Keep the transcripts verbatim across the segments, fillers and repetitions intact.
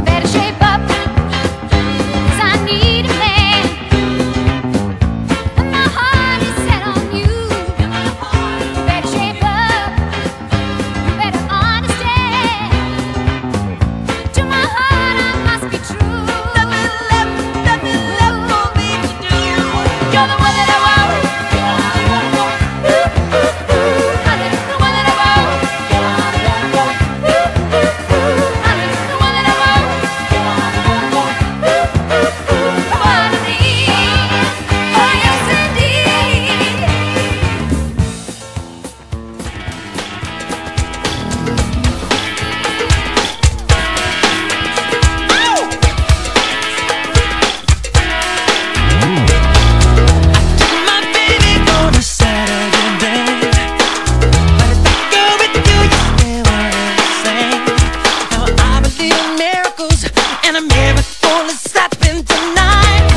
better shape up, 'cause I need a man, and my heart is set on you. You better shape up, you better understand. To my heart I must be true. Nothing left, nothing left for me to do. You're the one that I want. Ooh, ooh, ooh, honey, the one that I want. Ooh, ooh, ooh, honey, the one that I want. Ooh, ooh, ooh, the one I need. Oh yes indeed. My baby on a Saturday night, but if I go with you, you never understand. Now I believe in miracles, and a miracle is happening tonight.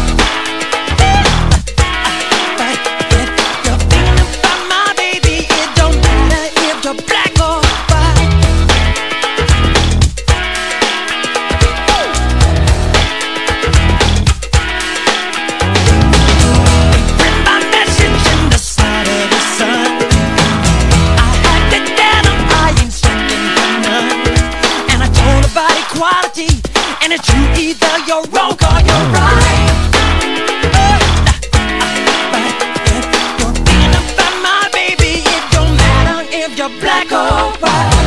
But if you're thinking about my baby, it don't matter if you're black or white. Print my message in the side of the sun. I had it down, I ain't searching for none. And I told about equality, and it's true, either you're wrong or you're right. But if you're thinking about my baby, it don't matter if you're black or white.